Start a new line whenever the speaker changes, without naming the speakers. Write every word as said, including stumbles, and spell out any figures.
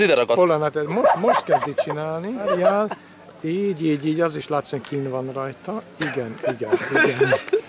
Ide ragadt.
Pollenet, most, most kezdi csinálni. Várjál. Így, így, így, az is látszik, hogy kín van rajta. Igen, igen, igen.